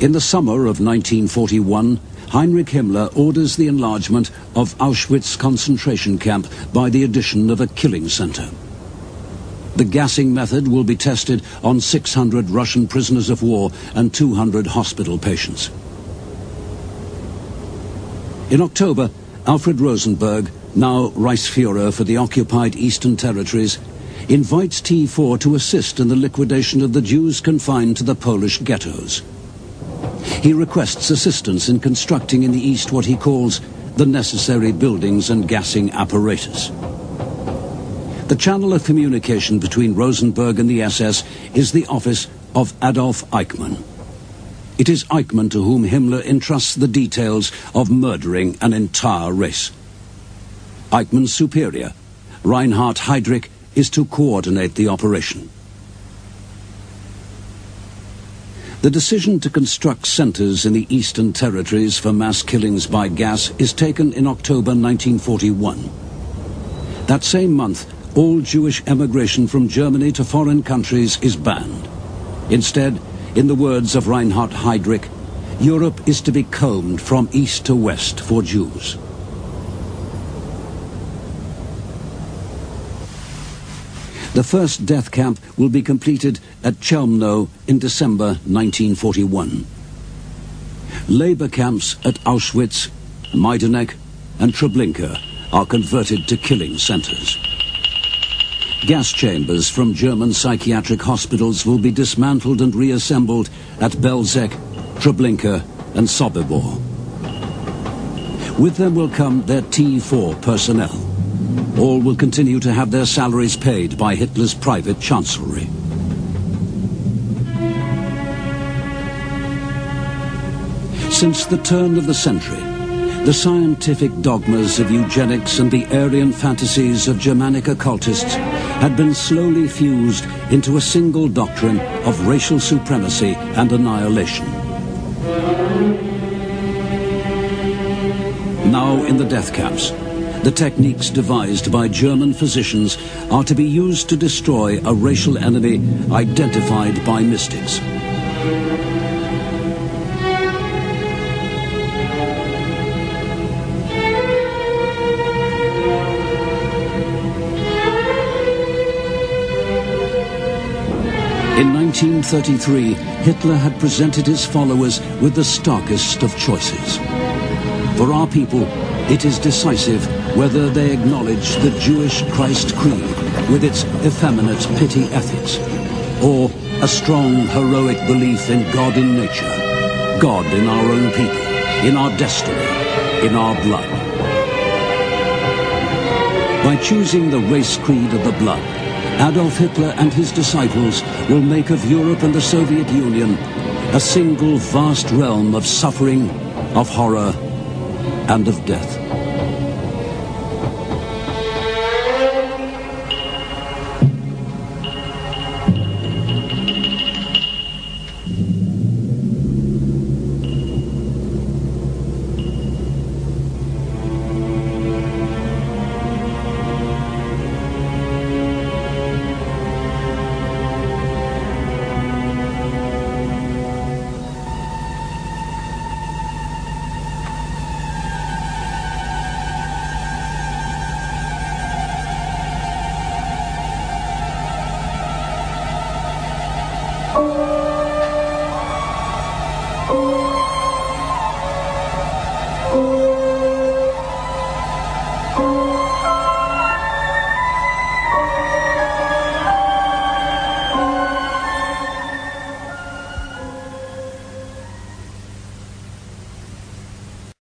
In the summer of 1941, Heinrich Himmler orders the enlargement of Auschwitz concentration camp by the addition of a killing center. The gassing method will be tested on 600 Russian prisoners of war and 200 hospital patients. In October, Alfred Rosenberg, now Reichsführer for the occupied Eastern Territories, invites T4 to assist in the liquidation of the Jews confined to the Polish ghettos. He requests assistance in constructing in the East what he calls the necessary buildings and gassing apparatus. The channel of communication between Rosenberg and the SS is the office of Adolf Eichmann. It is Eichmann to whom Himmler entrusts the details of murdering an entire race. Eichmann's superior, Reinhard Heydrich, is to coordinate the operation. The decision to construct centers in the Eastern Territories for mass killings by gas is taken in October 1941. That same month, all Jewish emigration from Germany to foreign countries is banned. Instead, in the words of Reinhard Heydrich, Europe is to be combed from east to west for Jews. The first death camp will be completed at Chelmno in December 1941. Labor camps at Auschwitz, Majdanek and Treblinka are converted to killing centers. Gas chambers from German psychiatric hospitals will be dismantled and reassembled at Belzec, Treblinka and Sobibor. With them will come their T4 personnel. All will continue to have their salaries paid by Hitler's private chancellery. Since the turn of the century, the scientific dogmas of eugenics and the Aryan fantasies of Germanic occultists had been slowly fused into a single doctrine of racial supremacy and annihilation. Now in the death camps, the techniques devised by German physicians are to be used to destroy a racial enemy identified by mystics. In 1933, Hitler had presented his followers with the starkest of choices. For our people, it is decisive whether they acknowledge the Jewish Christ creed with its effeminate pity ethics, or a strong heroic belief in God in nature, God in our own people, in our destiny, in our blood. By choosing the race creed of the blood, Adolf Hitler and his disciples will make of Europe and the Soviet Union a single vast realm of suffering, of horror, and of death.